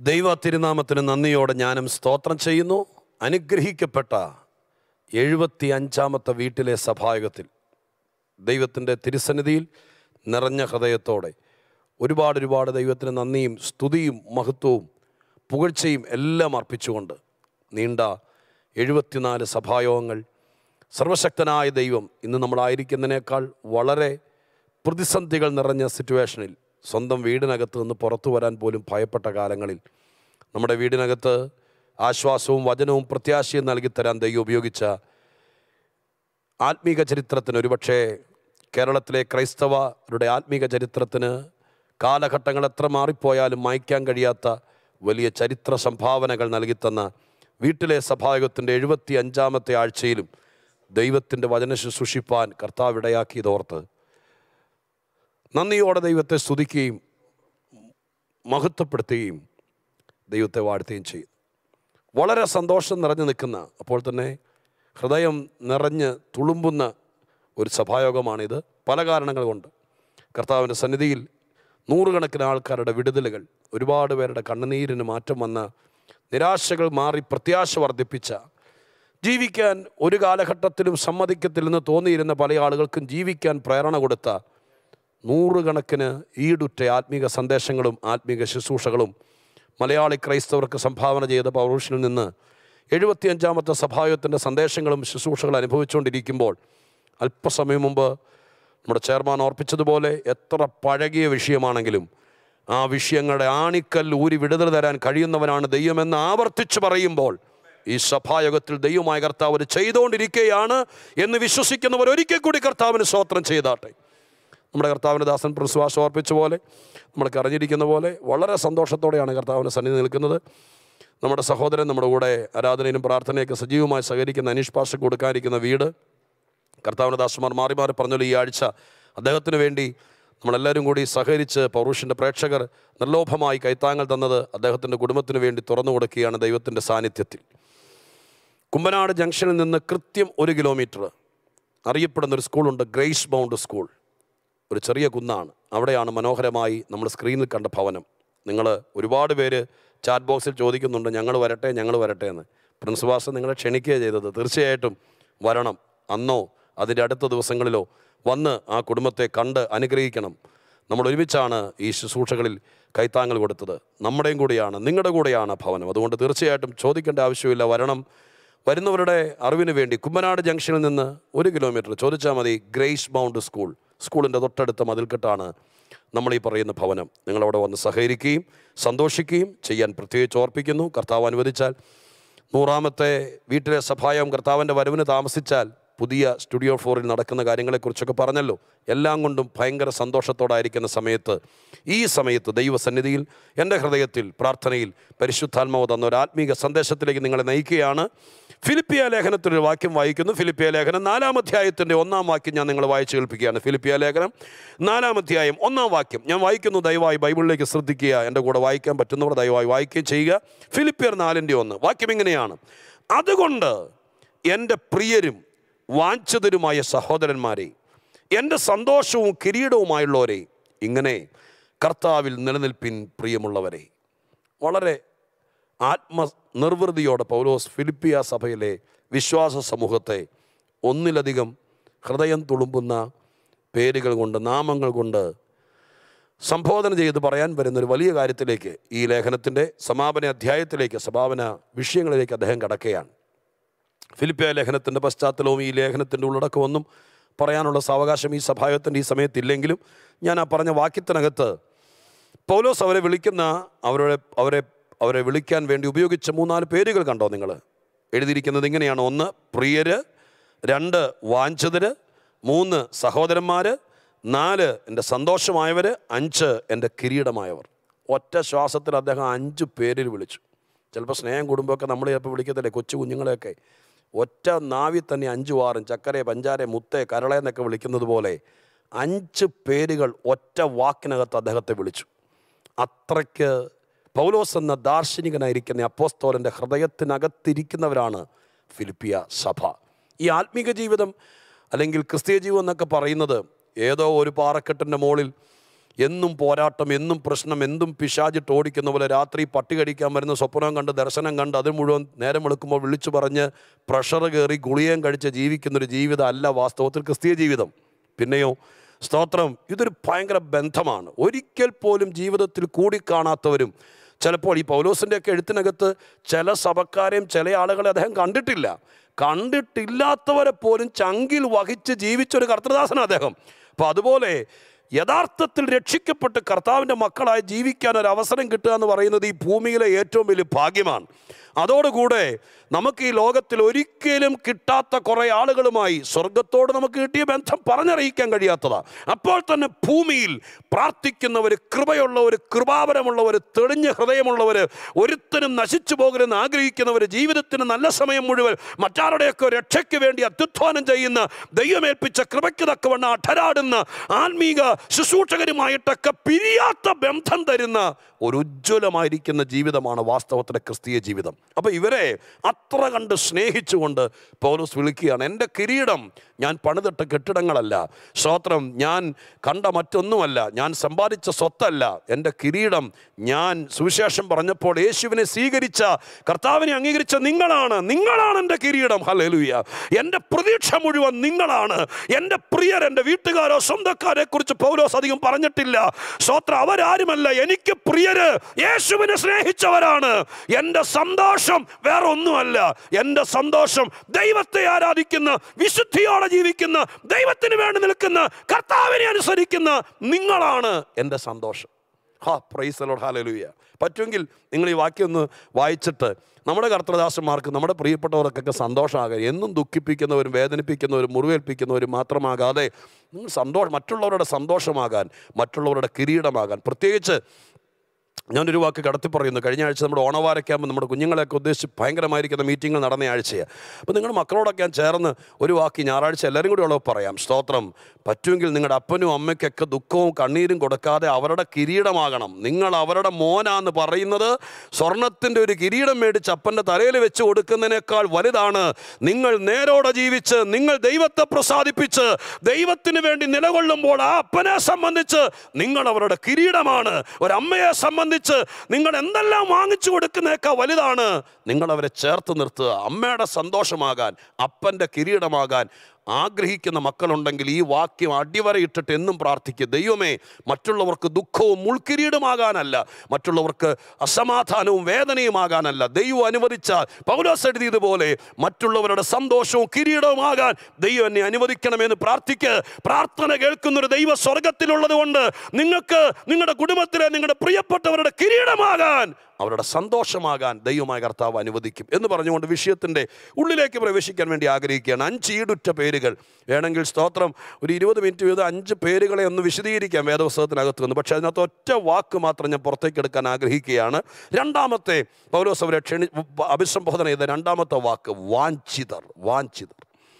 ദൈവ തിരുനാമത്തിന് നന്ദിയോടെ ഞാനും സ്തോത്രം ചെയ്യുന്നു. അനുഗ്രഹിക്കപ്പെട്ട 75-ാമത്തെ വീട്ടിലെ സഭായോഗത്തിൽ ദൈവത്തിൻ്റെ തിരുസന്നിധിയിൽ നിറഞ്ഞ ഹൃദയത്തോടെ ഒരുപാട് ദൈവത്തിന് നന്ദിയും സ്തുതിയും മഹത്വവും പുകഴ്ചയും എല്ലാം അർപ്പിച്ചുകൊണ്ട് നീണ്ട 74 സഭായോഗങ്ങൾ സർവശക്തനായ ദൈവം ഇന്ന് നമ്മളായിരിക്കുന്നതിനേക്കാൾ വളരെ പ്രതിസന്ധികൾ നിറഞ്ഞ സിറ്റുവേഷനിൽ സ്വന്തം വീടിനകത്ത് നിന്ന് പുറത്തു വരാൻ പോലും ഭയപ്പെട്ട കാലങ്ങളിൽ നമ്മുടെ വീടിനകത്ത് ആശ്വാസവും വചനവും പ്രത്യാശയും നൽകിത്തരാൻ ദൈവം ഉപയോഗിച്ച ആത്മീക ചരിത്രത്തിന്, ഒരുപക്ഷെ കേരളത്തിലെ ക്രൈസ്തവരുടെ ആത്മീക ചരിത്രത്തിന് കാലഘട്ടങ്ങൾ എത്ര മാറിപ്പോയാലും മായ്ക്കാൻ കഴിയാത്ത വലിയ ചരിത്ര സംഭാവനകൾ നൽകിത്തന്ന വീട്ടിലെ സഭായോഗത്തിൻ്റെ 75-ാമത്തെ ആഴ്ചയിലും ദൈവത്തിൻ്റെ വചന ശുശ്രൂഷിപ്പാൻ കർത്താവ് ഇടയാക്കിയതോർത്ത് നന്ദിയോടെ ദൈവത്തെ സ്തുതിക്കുകയും മഹത്വപ്പെടുത്തുകയും ദൈവത്തെ വാഴ്ത്തുകയും ചെയ്യും. വളരെ സന്തോഷം നിറഞ്ഞു നിൽക്കുന്ന, അപ്പോൾ തന്നെ ഹൃദയം നിറഞ്ഞ് തുളുമ്പുന്ന ഒരു സഭായോഗമാണിത്. പല കാരണങ്ങൾ കൊണ്ട് കർത്താവിൻ്റെ സന്നിധിയിൽ നൂറുകണക്കിന് ആൾക്കാരുടെ വിടുതലുകൾ, ഒരുപാട് പേരുടെ കണ്ണുനീരിന് മാറ്റം വന്ന, നിരാശകൾ മാറി പ്രത്യാശ വർദ്ധിപ്പിച്ച, ജീവിക്കാൻ ഒരു കാലഘട്ടത്തിലും സമ്മതിക്കത്തില്ലെന്ന് തോന്നിയിരുന്ന പല ആളുകൾക്കും ജീവിക്കാൻ പ്രേരണ കൊടുത്ത നൂറുകണക്കിന് ഈടുറ്റ ആത്മീക സന്ദേശങ്ങളും ആത്മീക ശുശ്രൂഷകളും മലയാളി ക്രൈസ്തവർക്ക് സംഭാവന ചെയ്ത പവർവിഷനിൽ നിന്ന് 75-ാമത്തെ സഭായോഗത്തിൻ്റെ സന്ദേശങ്ങളും ശുശ്രൂഷകളും അനുഭവിച്ചുകൊണ്ടിരിക്കുമ്പോൾ അല്പസമയം മുമ്പ് നമ്മുടെ ചെയർമാൻ ഓർപ്പിച്ചതുപോലെ എത്ര പഴകിയ വിഷയമാണെങ്കിലും ആ വിഷയങ്ങളുടെ ആണിക്കൽ ഊരി വിടുതൽ തരാൻ കഴിയുന്നവനാണ് ദൈവമെന്ന് ആവർത്തിച്ച് പറയുമ്പോൾ ഈ സഭായോഗത്തിൽ ദൈവമായ കർത്താവ് ചെയ്തുകൊണ്ടിരിക്കുകയാണ് എന്ന് വിശ്വസിക്കുന്നവർ ഒരിക്കൽ കൂടി കർത്താവിന് സ്തോത്രം ചെയ്താട്ടെ. നമ്മുടെ കർത്താവിൻ്റെ ദാസൻ പ്രസുവാസം ഓർപ്പിച്ച പോലെ, നമ്മൾക്ക് അറിഞ്ഞിരിക്കുന്ന പോലെ വളരെ സന്തോഷത്തോടെയാണ് കർത്താവിൻ്റെ സന്നിധി നിൽക്കുന്നത്. നമ്മുടെ സഹോദരൻ നമ്മുടെ കൂടെ ആരാധനയിലും പ്രാർത്ഥനയൊക്കെ സജീവമായി സഹകരിക്കുന്ന അനീഷ് പാഷ കൊടുക്കാനിരിക്കുന്ന വീട് കർത്താവിൻ്റെ ദാസന്മാർ മാറി മാറി പറഞ്ഞല്ലോ, ഈ ആഴ്ച അദ്ദേഹത്തിന് വേണ്ടി നമ്മളെല്ലാവരും കൂടി സഹകരിച്ച് പൗരുഷൻ്റെ പ്രേക്ഷകർ നിർലോഭമായി കൈത്താങ്ങൽ തന്നത് അദ്ദേഹത്തിൻ്റെ കുടുംബത്തിന് വേണ്ടി തുറന്നു കൊടുക്കുകയാണ് ദൈവത്തിൻ്റെ സാന്നിധ്യത്തിൽ. കുമ്പനാട് ജംഗ്ഷനിൽ നിന്ന് കൃത്യം 1 കിലോമീറ്റർ അറിയപ്പെടുന്നൊരു സ്കൂളുണ്ട്, ഗ്രേസ് ബൗണ്ട് സ്കൂൾ. ഒരു ചെറിയ കുന്നാണ്. അവിടെയാണ് മനോഹരമായി നമ്മൾ സ്ക്രീനിൽ കണ്ട ഭവനം. നിങ്ങൾ ഒരുപാട് പേര് ചാറ്റ് ബോക്സിൽ ചോദിക്കുന്നുണ്ട്, ഞങ്ങൾ വരട്ടെ എന്ന്. പ്രിൻസിപ്പാസ് നിങ്ങളെ ക്ഷണിക്കുകയാണ് ചെയ്തത്. തീർച്ചയായിട്ടും വരണം. അന്നോ അതിൻ്റെ അടുത്ത ദിവസങ്ങളിലോ വന്ന് ആ കുടുംബത്തെ കണ്ട് അനുഗ്രഹിക്കണം. നമ്മൾ ഒരുമിച്ചാണ് ഈ ശുശ്രൂഷകളിൽ കൈത്താങ്ങൽ കൊടുത്തത്. നമ്മുടെയും കൂടിയാണ്, നിങ്ങളുടെ കൂടെയാണ് ഭവനം. അതുകൊണ്ട് തീർച്ചയായിട്ടും ചോദിക്കേണ്ട ആവശ്യമില്ല, വരണം. വരുന്നവരുടെ അറിവിന് വേണ്ടി കുമ്പനാട് ജംഗ്ഷനിൽ നിന്ന് 1 കിലോമീറ്റർ ചോദിച്ചാൽ മതി, ഗ്രേസ് ബൗണ്ട് സ്കൂൾ. സ്കൂളിൻ്റെ തൊട്ടടുത്ത മതിൽക്കെട്ടാണ് നമ്മളീ പറയുന്ന ഭവനം. നിങ്ങളവിടെ വന്ന് സഹകരിക്കുകയും സന്തോഷിക്കുകയും ചെയ്യാൻ പ്രത്യേകിച്ച് ഓർപ്പിക്കുന്നു. കർത്താവ് അനുവദിച്ചാൽ 100-ാമത്തെ വീട്ടിലെ സഭായോഗം കർത്താവിൻ്റെ വരവിന് താമസിച്ചാൽ പുതിയ സ്റ്റുഡിയോ 4-ൽ നടക്കുന്ന കാര്യങ്ങളെക്കുറിച്ചൊക്കെ പറഞ്ഞല്ലോ. എല്ലാം കൊണ്ടും ഭയങ്കര സന്തോഷത്തോടായിരിക്കുന്ന സമയത്ത്, ഈ സമയത്ത് ദൈവസന്നിധിയിൽ എൻ്റെ ഹൃദയത്തിൽ പ്രാർത്ഥനയിൽ പരിശുദ്ധാത്മാവ് തന്ന ഒരു ആത്മീക സന്ദേശത്തിലേക്ക് നിങ്ങളെ നയിക്കുകയാണ്. ഫിലിപ്പിയ ലേഖനത്തിലൊരു വാക്യം വായിക്കുന്നു. ഫിലിപ്പിയ ലേഖനം 4-ാം അധ്യായത്തിൻ്റെ 1-ാം വാക്യം ഞാൻ നിങ്ങളെ വായിച്ച് കേൾപ്പിക്കുകയാണ്. ഫിലിപ്പിയ ലേഖനം 4-ാം അധ്യായം 1-ാം വാക്യം ഞാൻ വായിക്കുന്നു. ദയവായി ബൈബിളിലേക്ക് ശ്രദ്ധിക്കുക. എൻ്റെ കൂടെ വായിക്കാൻ പറ്റുന്നവർ ദയവായി വായിക്കുകയും ചെയ്യുക. ഫിലിപ്പിയർ 4-ന്റെ 1 വാക്യം ഇങ്ങനെയാണ്: അതുകൊണ്ട് എൻ്റെ പ്രിയരും വാഞ്ചതരുമായ സഹോദരന്മാരെ, എൻ്റെ സന്തോഷവും കിരീടവുമായുള്ളവരെ, ഇങ്ങനെ കർത്താവിൽ നിലനിൽപ്പിൻ പ്രിയമുള്ളവരെ. വളരെ ആത്മനിർവൃതിയോടെ പൗലോസ് ഫിലിപ്പിയ സഭയിലെ വിശ്വാസ സമൂഹത്തെ ഒന്നിലധികം ഹൃദയം തുളുമ്പുന്ന പേരുകൾ കൊണ്ട്, നാമങ്ങൾ കൊണ്ട് സംബോധന ചെയ്ത് പറയാൻ വരുന്നൊരു വലിയ കാര്യത്തിലേക്ക്, ഈ ലേഖനത്തിൻ്റെ സമാപന അധ്യായത്തിലേക്ക്, സമാപന വിഷയങ്ങളിലേക്ക് അദ്ദേഹം കടക്കുകയാണ്. ഫിലിപ്പിയ ലേഖനത്തിൻ്റെ പശ്ചാത്തലവും ഈ ലേഖനത്തിൻ്റെ ഉള്ളടക്കമൊന്നും പറയാനുള്ള സാവകാശം ഈ സഭായോഗത്തിൻ്റെ ഈ സമയത്തില്ലെങ്കിലും ഞാൻ ആ പറഞ്ഞ വാക്യത്തിനകത്ത് പൗലോസ് അവരെ വിളിക്കുന്ന, അവരെ വിളിക്കാൻ വേണ്ടി ഉപയോഗിച്ച 3-4 പേരുകൾ കണ്ടോ നിങ്ങൾ? എഴുതിയിരിക്കുന്നത് ഇങ്ങനെയാണ്: 1 പ്രിയര്, 2 വാഞ്ചതര്, 3 സഹോദരന്മാർ, 4 എൻ്റെ സന്തോഷമായവർ, 5 എൻ്റെ കിരീടമായവർ. ഒറ്റ ശ്വാസത്തിൽ അദ്ദേഹം 5 പേരിൽ വിളിച്ചു. ചിലപ്പോൾ സ്നേഹം കുടുംബമൊക്കെ നമ്മൾ ചിലപ്പോൾ വിളിക്കത്തില്ലേ, കൊച്ചു കുഞ്ഞുങ്ങളെയൊക്കെ ഒറ്റ നാവിൽ തന്നെ 5 വാറും ചക്കരെ, പഞ്ചാരെ, മുത്തേ, കരളെന്നൊക്കെ വിളിക്കുന്നത് പോലെ 5 പേരുകൾ ഒറ്റ വാക്കിനകത്ത് അദ്ദേഹത്തെ വിളിച്ചു. അത്രയ്ക്ക് പൗലോസ് എന്ന ദാർശനികനായിരിക്കുന്ന അപ്പോസ്തലൻ്റെ ഹൃദയത്തിനകത്തിരിക്കുന്നവരാണ് ഫിലിപ്പിയ സഭ. ഈ ആത്മീക ജീവിതം അല്ലെങ്കിൽ ക്രിസ്തീയ ജീവിതം എന്നൊക്കെ പറയുന്നത് ഏതോ ഒരു പാറക്കെട്ടിൻ്റെ മുകളിൽ എന്നും പോരാട്ടം, എന്നും പ്രശ്നം, എന്തും പിശാചിട്ട് ഓടിക്കുന്ന പോലെ രാത്രി പട്ടി കടിക്കാൻ വരുന്ന സ്വപ്നം കണ്ട് ദർശനം കണ്ട് അത് മുഴുവൻ നേരം വെളുക്കുമ്പോൾ വിളിച്ചു പറഞ്ഞ് പ്രഷർ കയറി ഗുളികയും കഴിച്ച് ജീവിക്കുന്നൊരു ജീവിതം അല്ല വാസ്തവത്തിൽ ക്രിസ്തീയ ജീവിതം. പിന്നെയോ സ്തോത്രം, ഇതൊരു ഭയങ്കര ബന്ധമാണ്. ഒരിക്കൽ പോലും ജീവിതത്തിൽ കൂടിക്കാണാത്തവരും, ചിലപ്പോൾ ഈ പൗലോസിൻ്റെയൊക്കെ എഴുത്തിനകത്ത് ചില സഭക്കാരെയും ചില ആളുകളെ അദ്ദേഹം കണ്ടിട്ടില്ല, കണ്ടിട്ടില്ലാത്തവരെ പോലും ചങ്കിൽ വഹിച്ച് ജീവിച്ചൊരു കർത്തൃദാസനാണ് അദ്ദേഹം. അപ്പോൾ അതുപോലെ യഥാർത്ഥത്തിൽ രക്ഷിക്കപ്പെട്ട് കർത്താവിൻ്റെ മക്കളായി ജീവിക്കാൻ ഒരു അവസരം കിട്ടുക എന്ന് പറയുന്നത് ഈ ഭൂമിയിലെ ഏറ്റവും വലിയ ഭാഗ്യമാണ്. അതോടുകൂടെ നമുക്ക് ഈ ലോകത്തിൽ ഒരിക്കലും കിട്ടാത്ത കുറേ ആളുകളുമായി സ്വർഗത്തോട് നമുക്ക് കിട്ടിയ ബന്ധം പറഞ്ഞറിയിക്കാൻ കഴിയാത്തതാണ്. അപ്പോൾ തന്നെ ഭൂമിയിൽ പ്രാർത്ഥിക്കുന്നവർ, കൃപയുള്ളവർ, കൃപാവരമുള്ളവർ, തെളിഞ്ഞ ഹൃദയമുള്ളവർ, ഒരുത്തനും നശിച്ചു പോകരുതെന്ന് ആഗ്രഹിക്കുന്നവർ, ജീവിതത്തിന് നല്ല സമയം മുഴുവൻ മറ്റാരുടെയൊക്കെ രക്ഷയ്ക്ക് വേണ്ടി അത്യുത്ഥാനം ചെയ്യുന്ന, ദൈവമേൽപ്പിച്ച കൃപയ്ക്ക് തക്കവണ്ണം അഠരാടുന്ന ആത്മീക ശുശ്രൂഷകരുമായിട്ടൊക്കെ പിരിയാത്ത ബന്ധം തരുന്ന ഒരു ഉജ്ജ്വലമായിരിക്കുന്ന ജീവിതമാണ് വാസ്തവത്തിലെ ക്രിസ്തീയ ജീവിതം. അപ്പോൾ ഇവരെ അത്ര കണ്ട് സ്നേഹിച്ചുകൊണ്ട് പൗലോസ് വിളിക്കുകയാണ്, എൻ്റെ കിരീടം ഞാൻ പണിതിട്ട കെട്ടിടങ്ങളല്ല, സ്തോത്രം, ഞാൻ കണ്ട മറ്റൊന്നുമല്ല, ഞാൻ സമ്പാദിച്ച സ്വത്തല്ല, എൻ്റെ കിരീടം ഞാൻ സുവിശേഷം പറഞ്ഞപ്പോൾ യേശുവിനെ സ്വീകരിച്ച, കർത്താവിനെ അംഗീകരിച്ച നിങ്ങളാണ് എൻ്റെ കിരീടം. ഹല്ലേലൂയ. എൻ്റെ പ്രതീക്ഷ മുഴുവൻ നിങ്ങളാണ്. എൻ്റെ പ്രിയർ, എൻ്റെ വീട്ടുകാരോ സ്വന്തക്കാരെ കുറിച്ച് പൗലോസ് അധികം പറഞ്ഞിട്ടില്ല. സ്തോത്രം, അവരാരുമല്ല, എനിക്ക് പ്രിയര് യേശുവിനെ സ്നേഹിച്ചവരാണ്. എൻ്റെ സന്തോഷം വേറെ ഒന്നുമല്ല, എൻ്റെ സന്തോഷം ദൈവത്തെ ആരാധിക്കുന്ന, വിശുദ്ധിയോടെ ജീവിക്കുന്ന, ദൈവത്തിന് വേണ്ടി നിൽക്കുന്ന, കർത്താവിനെ അനുസരിക്കുന്ന നിങ്ങളാണ് എൻ്റെ സന്തോഷം. Praise the Lord. ഹല്ലേലൂയ. പറ്റുമെങ്കിൽ നിങ്ങൾ ഈ വാക്യം ഒന്ന് വായിച്ചിട്ട് നമ്മുടെ കർത്തൃദാസന്മാർക്ക്, നമ്മുടെ പ്രിയപ്പെട്ടവർക്കൊക്കെ സന്തോഷമാകാൻ, എന്നും ദുഃഖിപ്പിക്കുന്നവരും വേദനിപ്പിക്കുന്നവരും മുറിവേൽപ്പിക്കുന്നവരും മാത്രമാകാതെ നിങ്ങൾ മറ്റുള്ളവരുടെ സന്തോഷമാകാൻ, മറ്റുള്ളവരുടെ കിരീടമാകാൻ. പ്രത്യേകിച്ച് ഞാനൊരു വാക്ക് കടത്തി പറയുന്നു. കഴിഞ്ഞ ആഴ്ച നമ്മുടെ ഓണവാരയ്ക്കാകുമ്പോൾ നമ്മുടെ കുഞ്ഞുങ്ങളെയൊക്കെ ഉദ്ദേശിച്ച് ഭയങ്കരമായിരിക്കുന്ന മീറ്റിങ്ങൾ നടന്ന ആഴ്ചയാണ്. അപ്പോൾ നിങ്ങളുടെ മക്കളോടൊക്കെ ഞാൻ ചേർന്ന് ഒരു വാക്ക് ഞായറാഴ്ച എല്ലാവരും കൂടി ഉള്ളത് പറയാം. സ്തോത്രം, പറ്റുമെങ്കിൽ നിങ്ങളുടെ അപ്പനും അമ്മയ്ക്കൊക്കെ ദുഃഖവും കണ്ണീരും കൊടുക്കാതെ അവരുടെ കിരീടമാകണം. നിങ്ങൾ അവരുടെ മോനാന്ന് പറയുന്നത് സ്വർണത്തിൻ്റെ ഒരു കിരീടം മേടിച്ച് അപ്പൻ്റെ തലയിൽ വെച്ച് കൊടുക്കുന്നതിനേക്കാൾ വലുതാണ്. നിങ്ങൾ നേരോടെ ജീവിച്ച്, നിങ്ങൾ ദൈവത്തെ പ്രസാദിപ്പിച്ച് ദൈവത്തിന് വേണ്ടി നിലകൊള്ളുമ്പോൾ ആ അപ്പനെ സംബന്ധിച്ച് നിങ്ങൾ അവരുടെ കിരീടമാണ്. ഒരമ്മയെ സംബന്ധിച്ച് നിങ്ങൾ എന്തെല്ലാം വാങ്ങിച്ചു കൊടുക്കുന്നേക്കാൾ വലുതാണ് നിങ്ങൾ അവരെ ചേർത്ത് നിർത്തുക. അമ്മയുടെ സന്തോഷമാകാൻ, അപ്പൻ്റെ കിരീടമാകാൻ ആഗ്രഹിക്കുന്ന മക്കളുണ്ടെങ്കിൽ ഈ വാക്യം അടിവരയിട്ടിട്ട് എന്നും പ്രാർത്ഥിക്കുക. ദൈവമേ, മറ്റുള്ളവർക്ക് ദുഃഖവും മുൾക്കിരീടമാകാനല്ല, മറ്റുള്ളവർക്ക് അസമാധാനവും വേദനയുമാകാനല്ല, ദൈവം അനുവദിച്ചാൽ പൗലോസ് എഴുതിയതുപോലെ മറ്റുള്ളവരുടെ സന്തോഷവും കിരീടവുമാകാൻ ദൈവം എന്നെ അനുവദിക്കണമെന്ന് പ്രാർത്ഥിക്കുക. പ്രാർത്ഥന കേൾക്കുന്നൊരു ദൈവ സ്വർഗത്തിലുള്ളത് കൊണ്ട് നിങ്ങൾക്ക് നിങ്ങളുടെ കുടുംബത്തിലെ നിങ്ങളുടെ പ്രിയപ്പെട്ടവരുടെ കിരീടമാകാൻ, അവരുടെ സന്തോഷമാകാൻ ദൈവമായ കർത്താവ് അനുവദിക്കും എന്ന് പറഞ്ഞുകൊണ്ട് വിഷയത്തിൻ്റെ ഉള്ളിലേക്ക് പ്രവേശിക്കാൻ വേണ്ടി ആഗ്രഹിക്കുകയാണ്. 5 ഈടുറ്റ പേരുകൾ വേണമെങ്കിൽ സ്തോത്രം ഒരു 20 മിനിറ്റ് വീതം 5 പേരുകളെ ഒന്ന് വിശദീകരിക്കാം വേദപുസ്തകത്തിനകത്ത് നിന്ന്. പക്ഷേ അതിനകത്ത് ഒറ്റ വാക്ക് മാത്രം ഞാൻ പുറത്തേക്ക് എടുക്കാൻ ആഗ്രഹിക്കുകയാണ്. രണ്ടാമത്തെ പൗലോസ് അവരെ അഭിസംബോധന ചെയ്ത രണ്ടാമത്തെ വാക്ക് വാഞ്ചിതർ. വാഞ്ചിതർ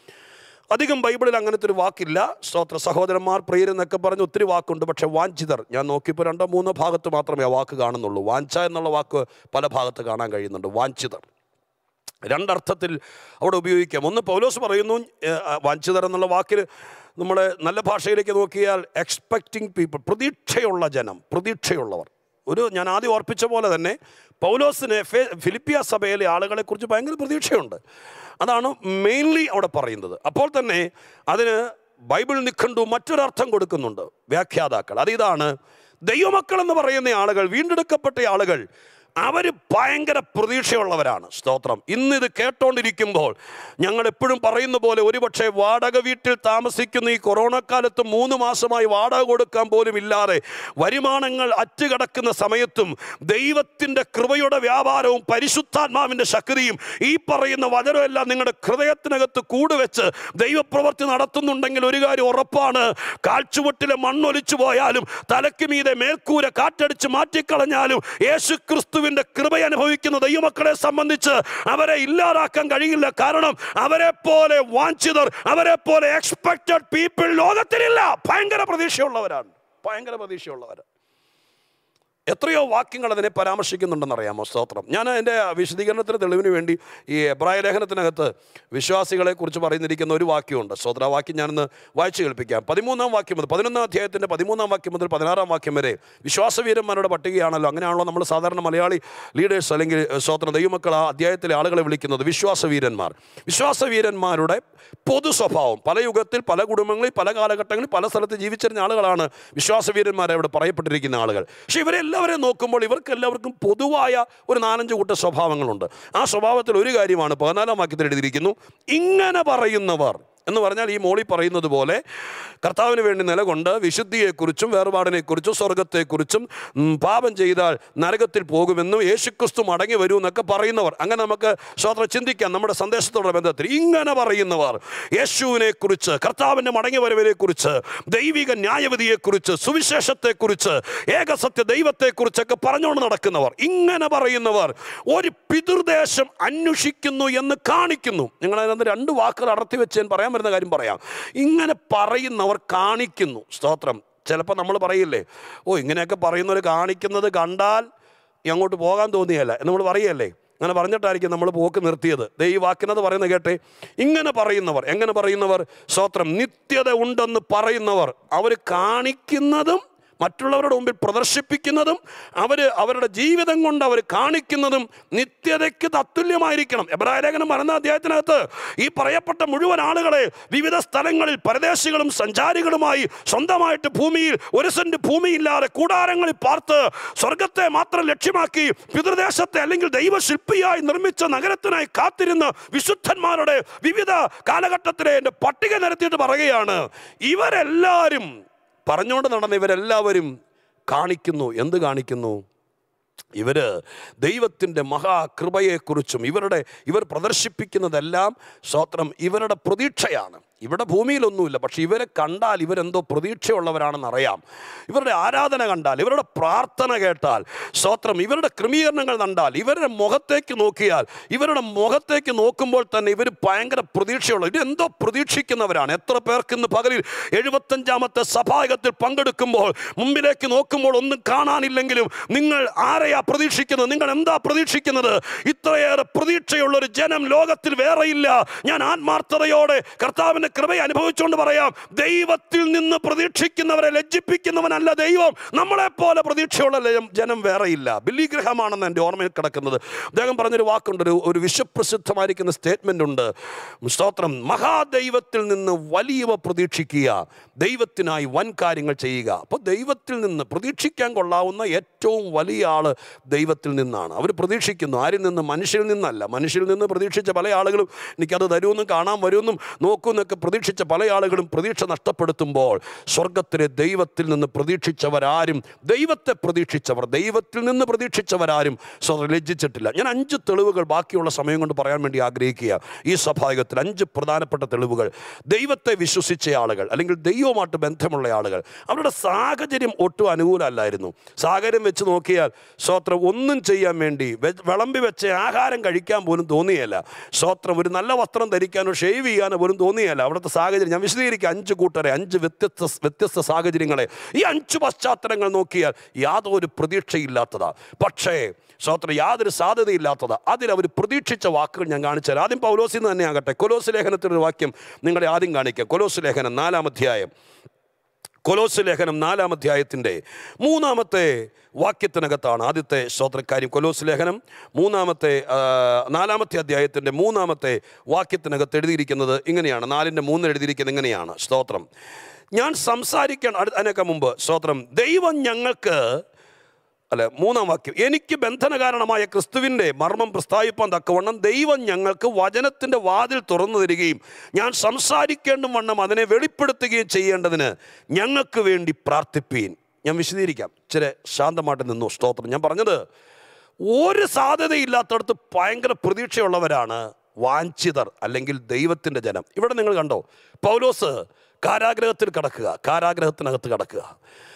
അധികം ബൈബിളിൽ അങ്ങനത്തെ ഒരു വാക്കില്ല. സ്തോത്ര സഹോദരന്മാർ, പ്രിയരെന്നൊക്കെ പറഞ്ഞ് ഒത്തിരി വാക്കുണ്ട്. പക്ഷേ വാഞ്ചിതർ ഞാൻ നോക്കിയപ്പോൾ 2-3 ഭാഗത്ത് മാത്രമേ ആ വാക്ക് കാണുന്നുള്ളൂ. വാഞ്ച എന്നുള്ള വാക്ക് പല ഭാഗത്ത് കാണാൻ കഴിയുന്നുണ്ട്. വാഞ്ചിതർ രണ്ടർത്ഥത്തിൽ അവിടെ ഉപയോഗിക്കാം. ഒന്ന്, പൗലോസ് പറയുന്നു വാഞ്ചിതർ എന്നുള്ള വാക്കിന് നമ്മൾ നല്ല ഭാഷയിലേക്ക് നോക്കിയാൽ എക്സ്പെക്റ്റിംഗ് പീപ്പിൾ, പ്രതീക്ഷയുള്ള ജനം, പ്രതീക്ഷയുള്ളവർ. ഞാൻ ആദ്യം ഓർപ്പിച്ച പോലെ തന്നെ പൗലോസിന് ഫിലിപ്പിയ സഭയിലെ ആളുകളെക്കുറിച്ച് ഭയങ്കര പ്രതീക്ഷയുണ്ട്. അതാണ് മെയിൻലി അവിടെ പറയുന്നത്. അപ്പോൾ തന്നെ അതിന് ബൈബിൾ നിഘണ്ടു മറ്റൊരർത്ഥം കൊടുക്കുന്നുണ്ട് വ്യാഖ്യാതാക്കൾ. അതിതാണ്, ദൈവമക്കൾ എന്ന് പറയുന്ന ആളുകൾ, വീണ്ടെടുക്കപ്പെട്ട ആളുകൾ, അവർ ഭയങ്കര പ്രതീക്ഷയുള്ളവരാണ്. സ്തോത്രം. ഇന്നിത് കേട്ടോണ്ടിരിക്കുമ്പോൾ ഞങ്ങൾ എപ്പോഴും പറയുന്ന പോലെ ഒരുപക്ഷെ വാടക വീട്ടിൽ താമസിക്കുന്ന ഈ കൊറോണ കാലത്ത് 3 മാസമായി വാടക കൊടുക്കാൻ പോലും ഇല്ലാതെ വരുമാനങ്ങൾ അറ്റുകിടക്കുന്ന സമയത്തും ദൈവത്തിൻ്റെ കൃപയുടെ വ്യാപാരവും പരിശുദ്ധാത്മാവിൻ്റെ ശക്തിയും ഈ പറയുന്ന വചനമെല്ലാം നിങ്ങളുടെ ഹൃദയത്തിനകത്ത് കൂടുവെച്ച് ദൈവപ്രവൃത്തി നടത്തുന്നുണ്ടെങ്കിൽ ഒരു കാര്യം ഉറപ്പാണ്, കാൽച്ചുവട്ടിലെ മണ്ണൊലിച്ചു പോയാലും തലയ്ക്ക് മീതെ മേൽക്കൂര കാറ്റടിച്ച് മാറ്റിക്കളഞ്ഞാലും യേശു ക്രിസ്തു കൃപ അനുഭവിക്കുന്ന ദൈവമക്കളെ സംബന്ധിച്ച് അവരെ ഇല്ലാതാക്കാൻ കഴിയില്ല. കാരണം അവരെ പോലെ വാഞ്ചിതർ, അവരെ പോലെ എക്സ്പെക്റ്റഡ് പീപ്പിൾ ലോകത്തിലില്ല. ഭയങ്കര പ്രതീക്ഷയുള്ളവരാണ്, ഭയങ്കര പ്രതീക്ഷയുള്ളവരാണ്. എത്രയോ വാക്യങ്ങൾ അതിനെ പരാമർശിക്കുന്നുണ്ടെന്നറിയാമോ? സ്തോത്രം. ഞാൻ എൻ്റെ വിശദീകരണത്തിന് തെളിവിന് വേണ്ടി ഈ എബ്രായ ലേഖനത്തിനകത്ത് വിശ്വാസികളെക്കുറിച്ച് പറയുന്നിരിക്കുന്ന ഒരു വാക്യമുണ്ട്. സ്തോത്ര. ആ വാക്യം ഞാനൊന്ന് വായിച്ചു കേൾപ്പിക്കാം. 13-ാം വാക്യം മുതൽ 11-ാം അധ്യായത്തിൻ്റെ 13-ാം വാക്യം മുതൽ 16-ാം വാക്യം വരെ വിശ്വാസവീരന്മാരുടെ പട്ടികയാണല്ലോ. അങ്ങനെയാണല്ലോ നമ്മൾ സാധാരണ മലയാളി ലീഡേഴ്സ് അല്ലെങ്കിൽ സ്തോത്ര ദൈവമക്കൾ ആ അധ്യായത്തിലെ ആളുകളെ വിളിക്കുന്നത് വിശ്വാസവീരന്മാർ. വിശ്വാസവീരന്മാരുടെ പൊതു സ്വഭാവം, പല യുഗത്തിൽ പല കുടുംബങ്ങളിൽ പല കാലഘട്ടങ്ങളിൽ പല സ്ഥലത്ത് ജീവിച്ചിരുന്ന ആളുകളാണ് വിശ്വാസവീരന്മാരെ ഇവിടെ പറയപ്പെട്ടിരിക്കുന്ന ആളുകൾ. പക്ഷെ ഇവരെല്ലാവരെയും നോക്കുമ്പോൾ ഇവർക്കെല്ലാവർക്കും പൊതുവായ ഒരു 4-5 കൂട്ട സ്വഭാവങ്ങളുണ്ട്. ആ സ്വഭാവത്തിൽ ഒരു കാര്യമാണ് 14-ാം വാക്യത്തിൽ എഴുതിയിരിക്കുന്നു, ഇങ്ങനെ പറയുന്നവർ എന്ന് പറഞ്ഞാൽ ഈ മോളി പറയുന്നത് പോലെ കർത്താവിന് വേണ്ടി നിലകൊണ്ട് വിശുദ്ധിയെക്കുറിച്ചും വേർപാടിനെക്കുറിച്ചും സ്വർഗത്തെക്കുറിച്ചും പാപം ചെയ്താൽ നരകത്തിൽ പോകുമെന്നും യേശുക്രിസ്തു മടങ്ങി വരൂ എന്നൊക്കെ പറയുന്നവർ. അങ്ങനെ നമുക്ക് സ്വതന്ത്രം ചിന്തിക്കാം നമ്മുടെ സന്ദേശത്തോടുള്ള ബന്ധത്തിൽ. ഇങ്ങനെ പറയുന്നവർ യേശുവിനെക്കുറിച്ച്, കർത്താവിൻ്റെ മടങ്ങി വരവിനെക്കുറിച്ച്, ദൈവിക ന്യായവിധിയെക്കുറിച്ച്, സുവിശേഷത്തെക്കുറിച്ച്, ഏകസത്യ ദൈവത്തെക്കുറിച്ചൊക്കെ പറഞ്ഞുകൊണ്ട് നടക്കുന്നവർ, ഇങ്ങനെ പറയുന്നവർ ഒരു പിതൃദേശം അന്വേഷിക്കുന്നു എന്ന് കാണിക്കുന്നു. നിങ്ങളതിനകത്ത് 2 വാക്കുകൾ അടർത്തി വെച്ച് ഞാൻ പറയാൻ വരുന്ന കാര്യം പറയാം. ഇങ്ങനെ പറയുന്നവർ കാണിക്കുന്നു. സ്തോത്രം. ചിലപ്പോൾ നമ്മൾ പറയില്ലേ, ഓ ഇങ്ങനെയൊക്കെ പറയുന്നവർ കാണിക്കുന്നത് കണ്ടാൽ അങ്ങോട്ട് പോകാൻ തോന്നിയല്ല എന്ന് നമ്മൾ പറയല്ലേ. അങ്ങനെ പറഞ്ഞിട്ടായിരിക്കും നമ്മൾ പോക്ക് നിർത്തിയത്. ഈ വാക്കിനത് പറയുന്നത് കേട്ടെ, ഇങ്ങനെ പറയുന്നവർ. എങ്ങനെ പറയുന്നവർ? സ്തോത്രം. നിത്യത ഉണ്ടെന്ന് പറയുന്നവർ. അവർ കാണിക്കുന്നതും മറ്റുള്ളവരുടെ മുമ്പിൽ പ്രദർശിപ്പിക്കുന്നതും അവരുടെ ജീവിതം കൊണ്ട് അവർ കാണിക്കുന്നതും നിത്യതയ്ക്ക് തത്തുല്യമായിരിക്കണം. എബ്രായ ലേഖനം 12-ാം അധ്യായത്തിനകത്ത് ഈ പറയപ്പെട്ട മുഴുവൻ ആളുകളെ വിവിധ സ്ഥലങ്ങളിൽ പരദേശികളും സഞ്ചാരികളുമായി സ്വന്തമായിട്ട് ഭൂമിയിൽ 1 സെന്റ് ഭൂമിയില്ലാതെ കൂടാരങ്ങളിൽ പാർത്ത് സ്വർഗത്തെ മാത്രം ലക്ഷ്യമാക്കി പിതൃദേശത്തെ അല്ലെങ്കിൽ ദൈവശില്പിയായി നിർമ്മിച്ച നഗരത്തിനായി കാത്തിരുന്ന വിശുദ്ധന്മാരുടെ വിവിധ കാലഘട്ടത്തിലെ എൻ്റെ പട്ടിക നിരത്തിയിട്ട് പറയുകയാണ്, ഇവരെല്ലാവരും പറഞ്ഞുകൊണ്ട് നടന്ന ഇവരെല്ലാവരും കാണിക്കുന്നു. എന്ത് കാണിക്കുന്നു? ഇവർ ദൈവത്തിൻ്റെ മഹാകൃപയെക്കുറിച്ചും ഇവർ പ്രദർശിപ്പിക്കുന്നതെല്ലാം സ്തോത്രം ഇവരുടെ പ്രതീക്ഷയാണ്. ഇവിടെ ഭൂമിയിലൊന്നുമില്ല, പക്ഷെ ഇവരെ കണ്ടാൽ ഇവരെന്തോ പ്രതീക്ഷയുള്ളവരാണെന്നറിയാം. ഇവരുടെ ആരാധന കണ്ടാൽ, ഇവരുടെ പ്രാർത്ഥന കേട്ടാൽ, സ്തോത്രം ഇവരുടെ ക്രമീകരണങ്ങൾ കണ്ടാൽ, ഇവരുടെ മുഖത്തേക്ക് നോക്കിയാൽ, ഇവരുടെ മുഖത്തേക്ക് നോക്കുമ്പോൾ തന്നെ ഇവർ ഭയങ്കര പ്രതീക്ഷയുള്ള, ഇവരെന്തോ പ്രതീക്ഷിക്കുന്നവരാണ്. എത്ര പേർക്ക് ഇന്ന് പകലിൽ 75-ാമത്തെ സഭായോഗത്തിൽ പങ്കെടുക്കുമ്പോൾ മുമ്പിലേക്ക് നോക്കുമ്പോൾ ഒന്നും കാണാനില്ലെങ്കിലും നിങ്ങൾ ആരെയാ പ്രതീക്ഷിക്കുന്നത്? നിങ്ങൾ എന്താ പ്രതീക്ഷിക്കുന്നത്? ഇത്രയേറെ പ്രതീക്ഷയുള്ളൊരു ജനം ലോകത്തിൽ വേറെയില്ല. ഞാൻ ആത്മാർത്ഥതയോടെ കർത്താവിൻ്റെ കൃപയെ അനുഭവിച്ചുകൊണ്ട് പറയാം, ദൈവത്തിൽ നിന്ന് പ്രതീക്ഷിക്കുന്നവരെ ലജ്ജിപ്പിക്കുന്നവനല്ല ദൈവം. നമ്മളെപ്പോലെ പ്രതീക്ഷയുള്ള ജനം വേറെയില്ല. ബില്ലി ഗ്രഹാമാണെന്ന് എൻ്റെ ഓർമ്മയിൽ കിടക്കുന്നത്. അദ്ദേഹം പറഞ്ഞൊരു വാക്കുണ്ട്, ഒരു വിശ്വപ്രസിദ്ധമായിരിക്കുന്ന സ്റ്റേറ്റ്മെൻ്റ് ഉണ്ട്. സ്തോത്രം. മഹാദൈവത്തിൽ നിന്ന് വലിയവ പ്രതീക്ഷിക്കുക, ദൈവത്തിനായി വൻ കാര്യങ്ങൾ ചെയ്യുക. അപ്പോൾ ദൈവത്തിൽ നിന്ന് പ്രതീക്ഷിക്കാൻ കൊള്ളാവുന്ന ഏറ്റവും വലിയ ആൾ ദൈവത്തിൽ നിന്നാണ്. അവർ പ്രതീക്ഷിക്കുന്നു. ആരിൽ നിന്ന്? മനുഷ്യരിൽ നിന്നല്ല. മനുഷ്യരിൽ നിന്ന് പ്രതീക്ഷിച്ച പല ആളുകളും എനിക്കത് തരുമെന്നും കാണാൻ വരുമെന്നും നോക്കുമെന്നൊക്കെ പ്രതീക്ഷിച്ച പല ആളുകളും പ്രതീക്ഷ നഷ്ടപ്പെടുത്തുമ്പോൾ സ്വർഗത്തിലെ ദൈവത്തിൽ നിന്ന് പ്രതീക്ഷിച്ചവരാരും, ദൈവത്തിൽ നിന്ന് പ്രതീക്ഷിച്ചവരാരും ലജ്ജിച്ചിട്ടില്ല. ഞാൻ 5 തെളിവുകൾ ബാക്കിയുള്ള സമയം കൊണ്ട് പറയാൻ വേണ്ടി ആഗ്രഹിക്കുക. ഈ സഭായോഗത്തിൽ 5 പ്രധാനപ്പെട്ട തെളിവുകൾ. ദൈവത്തെ വിശ്വസിച്ച ആളുകൾ അല്ലെങ്കിൽ ദൈവവുമായിട്ട് ബന്ധമുള്ള ആളുകൾ, അവരുടെ സാഹചര്യം ഒട്ടും അനുകൂലമല്ലായിരുന്നു. സാഹചര്യം വെച്ച് നോക്കിയാൽ സ്തോത്രം ഒന്നും ചെയ്യാൻ വേണ്ടി വിളമ്പി വെച്ച് ആഹാരം കഴിക്കാൻ പോലും തോന്നിയല്ല. സ്തോത്രം ഒരു നല്ല വസ്ത്രം ധരിക്കാനോ ഷേവ് ചെയ്യാനോ പോലും തോന്നിയല്ല. അവിടുത്തെ സാഹചര്യം ഞാൻ വിശദീകരിക്കുക. 5 കൂട്ടരെ, 5 വ്യത്യസ്ത സാഹചര്യങ്ങളെ, ഈ 5 പശ്ചാത്തലങ്ങൾ നോക്കിയാൽ യാതൊരു പ്രതീക്ഷയില്ലാത്തതാ. പക്ഷേ സ്തോത്രം യാതൊരു സാധ്യതയില്ലാത്തതാ. അതിലവർ പ്രതീക്ഷിച്ച വാക്കുകൾ ഞാൻ കാണിച്ചാൽ ആദ്യം പൗലോസിൽ നിന്ന് തന്നെ ആകട്ടെ. കൊലോസ് ലേഖനത്തിലൊരു വാക്യം നിങ്ങളെ ആദ്യം കാണിക്കാം. കൊലോസ് ലേഖനം 4-ാം അധ്യായം. കൊലോസ് ലേഖനം 4-ാം അധ്യായത്തിൻ്റെ 3-ാമത്തെ വാക്യത്തിനകത്താണ് ആദ്യത്തെ സ്തോത്രക്കാര്യം. കൊലോസ് ലേഖനം 4-ാമത്തെ അധ്യായത്തിൻ്റെ 3-ാമത്തെ വാക്യത്തിനകത്ത് എഴുതിയിരിക്കുന്നത് ഇങ്ങനെയാണ്. 4:3 എഴുതിയിരിക്കുന്നത് ഇങ്ങനെയാണ്. സ്തോത്രം. ഞാൻ സംസാരിക്കാൻ അതിനൊക്കെ മുമ്പ് സ്തോത്രം ദൈവം ഞങ്ങൾക്ക് 3-ാം വാക്യം, എനിക്ക് ബന്ധനകാരണമായ ക്രിസ്തുവിൻ്റെ മർമ്മം പ്രസ്താവിപ്പാൻ തക്കവണ്ണം ദൈവം ഞങ്ങൾക്ക് വചനത്തിൻ്റെ വാതിൽ തുറന്നു തരികയും ഞാൻ സംസാരിക്കേണ്ടും വണ്ണം അതിനെ വെളിപ്പെടുത്തുകയും ചെയ്യേണ്ടതിന് ഞങ്ങൾക്ക് വേണ്ടി പ്രാർത്ഥിപ്പീൻ. ഞാൻ വിശദീകരിക്കാം. ഇച്ചിരി ശാന്തമായിട്ട് നിന്നു. സ്തോത്രം. ഞാൻ പറഞ്ഞത് ഒരു സാധ്യതയില്ലാത്തടത്ത് ഭയങ്കര പ്രതീക്ഷയുള്ളവരാണ് വാഞ്ചിതർ അല്ലെങ്കിൽ ദൈവത്തിൻ്റെ ജനം. ഇവിടെ നിങ്ങൾ കണ്ടോ, പൗലോസ് കാരാഗ്രഹത്തിനകത്ത് കിടക്കുക.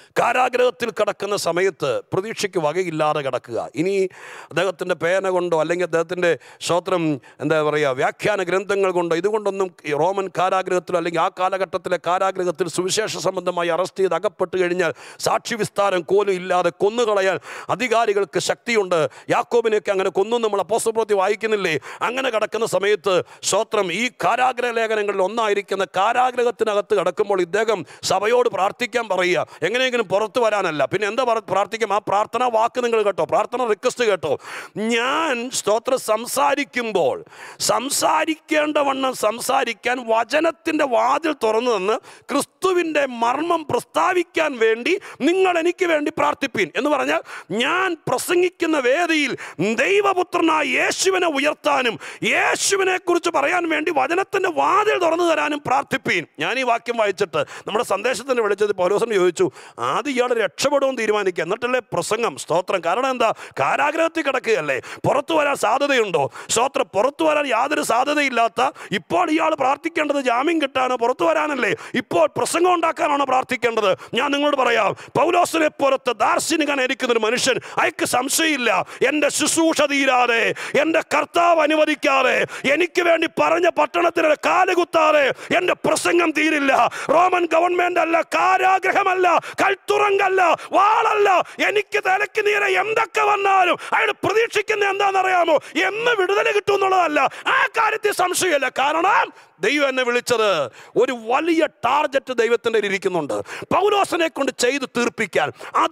കാരാഗ്രഹത്തിൽ കിടക്കുന്ന സമയത്ത് പ്രതീക്ഷയ്ക്ക് വകയില്ലാതെ കിടക്കുക. ഇനി അദ്ദേഹത്തിൻ്റെ പേന കൊണ്ടോ അല്ലെങ്കിൽ അദ്ദേഹത്തിൻ്റെ സ്തോത്രം എന്താ പറയുക വ്യാഖ്യാന ഗ്രന്ഥങ്ങൾ കൊണ്ടോ ഇതുകൊണ്ടൊന്നും റോമൻ കാരാഗ്രഹത്തിലോ അല്ലെങ്കിൽ ആ കാലഘട്ടത്തിലെ കാരാഗ്രഹത്തിൽ സുവിശേഷ സംബന്ധമായി അറസ്റ്റ് ചെയ്ത് അകപ്പെട്ട് കഴിഞ്ഞാൽ സാക്ഷി വിസ്താരം പോലും ഇല്ലാതെ കൊന്നുകളയാൻ അധികാരികൾക്ക് ശക്തിയുണ്ട്. യാക്കോബിനെയൊക്കെ അങ്ങനെ കൊന്നു നമ്മൾ അപ്പോസ്തല പ്രവൃത്തി വായിക്കുന്നില്ലേ? അങ്ങനെ കിടക്കുന്ന സമയത്ത് സ്തോത്രം ഈ കാരാഗ്രഹ ലേഖനങ്ങളിൽ ഒന്നായിരിക്കുന്ന കാരാഗ്രഹത്തിനകത്ത് കിടക്കുമ്പോൾ ഇദ്ദേഹം സഭയോട് പ്രാർത്ഥിക്കാൻ പറയുക, എങ്ങനെയെങ്കിലും പുറത്തു വരാനല്ല. പിന്നെ എന്താ പ്രാർത്ഥിക്കാം? ആ പ്രാർത്ഥന വാക്ക് നിങ്ങൾ കേട്ടോ, പ്രാർത്ഥന റിക്വസ്റ്റ് കേട്ടോ. ഞാൻ സ്തോത്രം സംസാരിക്കുമ്പോൾ സംസാരിക്കേണ്ടവണ്ണം സംസാരിക്കാൻ വചനത്തിൻ്റെ വാതിൽ തുറന്നു തന്ന് ക്രിസ്തുവിൻ്റെ മർമ്മം പ്രസ്താവിക്കാൻ വേണ്ടി നിങ്ങൾ എനിക്ക് വേണ്ടി പ്രാർത്ഥിപ്പീൻ എന്ന് പറഞ്ഞാൽ, ഞാൻ പ്രസംഗിക്കുന്ന വേദിയിൽ ദൈവപുത്രനായ യേശുവിനെ ഉയർത്താനും യേശുവിനെ കുറിച്ച് പറയാൻ വേണ്ടി വചനത്തിൻ്റെ വാതിൽ തുറന്നു തരാനും പ്രാർത്ഥിപ്പീൻ. ഞാൻ ഈ വാക്യം വായിച്ചിട്ട് നമ്മുടെ സന്ദേശത്തിന് വിളിച്ചത് പൗലോസിനെ ചോദിച്ചു, ആദ്യം ഇയാൾ രക്ഷപ്പെടുമെന്ന് തീരുമാനിക്കുക, എന്നിട്ടല്ലേ പ്രസംഗം. സ്തോത്രം. കാരണം എന്താ? കാരാഗ്രഹത്തിൽ കിടക്കുകയല്ലേ, പുറത്തു വരാൻ സാധ്യതയുണ്ടോ? സ്തോത്രം. പുറത്തു വരാൻ യാതൊരു സാധ്യതയില്ലാത്ത ഇപ്പോൾ ഇയാൾ പ്രാർത്ഥിക്കേണ്ടത് ജാമ്യം കിട്ടാനോ പുറത്തു വരാനല്ലേ? ഇപ്പോൾ പ്രസംഗം ഉണ്ടാക്കാനാണോ പ്രാർത്ഥിക്കേണ്ടത്? ഞാൻ നിങ്ങളോട് പറയാം, പൗലോസിനെ പോലത്തെ ദാർശനികനായിരിക്കുന്ന ഒരു മനുഷ്യൻ, അയക്ക് സംശയമില്ല, എൻ്റെ ശുശ്രൂഷ തീരാതെ, എൻ്റെ കർത്താവ് അനുവദിക്കാതെ, എനിക്ക് വേണ്ടി പറഞ്ഞ പട്ടണത്തിന് കാലുകുത്താതെ എൻ്റെ പ്രസംഗം തീരില്ല. റോമൻ ഗവൺമെന്റ് അല്ല, കാരാഗ്രഹമല്ല, കൽത്തുറങ്കല്ല, വാളല്ല, എനിക്ക് തലയ്ക്ക് നീരെ എന്തൊക്കെ വന്നാലും അയാൾ പ്രതീക്ഷിക്കുന്ന എന്താണെന്നറിയാമോ? എന്ന് വിടുതൽ കിട്ടും എന്നുള്ളതല്ല. ആ കാര്യത്തിൽ സംശയമില്ല. കാരണം ദൈവം എന്നെ വിളിച്ചത് ഒരു വലിയ ടാർഗറ്റ് ദൈവത്തിൻ്റെ ഇരിക്കുന്നുണ്ട്, പൗലോസിനെ കൊണ്ട് ചെയ്ത് തീർപ്പിക്കാൻ. അത്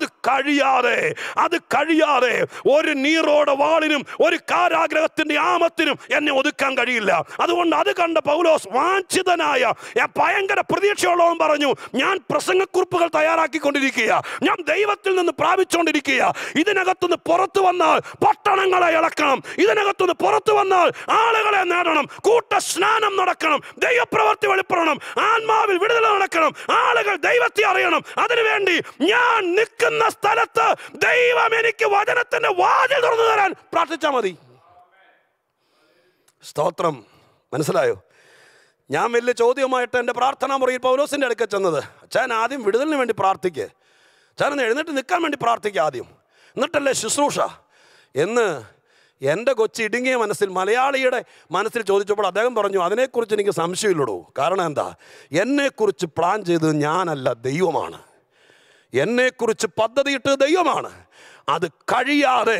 കഴിയാതെ ഒരു നീറോടെ വാളിനും ഒരു കാരാഗ്രഹത്തിന്റെ ആമത്തിനും എന്നെ ഒതുക്കാൻ കഴിയില്ല. അതുകൊണ്ട് അത് കണ്ട പൗലോസ് വാഞ്ചിതനായ ഭയങ്കര പ്രതീക്ഷയുള്ളവൻ പറഞ്ഞു, ഞാൻ പ്രസംഗക്കുറിപ്പുകൾ തയ്യാറാക്കിക്കൊണ്ടിരിക്കുക, ഞാൻ ദൈവത്തിൽ നിന്ന് പ്രാപിച്ചുകൊണ്ടിരിക്കുക. ഇതിനകത്തുനിന്ന് പുറത്തു വന്നാൽ പട്ടണങ്ങളെ ഇളക്കണം, ഇതിനകത്തുനിന്ന് പുറത്തു വന്നാൽ ആളുകളെ നേടണം, കൂട്ട സ്നാനം നടക്കണം, ദൈവപ്രവൃത്തി വെളിപ്പെടണം, ആത്മാവിൽ വിടുതൽ നടക്കണം, ആളുകൾ ദൈവത്തെ അറിയണം. അതിനുവേണ്ടി ഞാൻ നിൽക്കുന്ന സ്ഥലത്ത് ദൈവം എനിക്ക് വചനത്തിന്റെ വാതിൽ തുറന്നു തരാൻ പ്രാർത്ഥിച്ചാൽ മതി. സ്തോത്രം. മനസ്സിലായോ? ഞാൻ വലിയ ചോദ്യമായിട്ട് എൻ്റെ പ്രാർത്ഥനാ മുറിയിൽ പൗലോസിൻ്റെ അടുക്കൽ ചെന്നത്, ഞാൻ ആദ്യം വിടുതലിന് വേണ്ടി പ്രാർത്ഥിക്കുക, ഞാനൊന്ന് എഴുന്നേറ്റ് നിൽക്കാൻ വേണ്ടി പ്രാർത്ഥിക്കുക ആദ്യം, എന്നിട്ടല്ലേ ശുശ്രൂഷ എന്ന് എൻ്റെ കൊച്ചി ഇടുങ്ങിയ മനസ്സിൽ, മലയാളിയുടെ മനസ്സിൽ ചോദിച്ചപ്പോൾ അദ്ദേഹം പറഞ്ഞു, അതിനെക്കുറിച്ച് എനിക്ക് സംശയമില്ലടൂ. കാരണം എന്താ? എന്നെക്കുറിച്ച് പ്ലാൻ ചെയ്തത് ഞാനല്ല, ദൈവമാണ്. എന്നെക്കുറിച്ച് പദ്ധതിയിട്ടത് ദൈവമാണ്. അത് കഴിയാതെ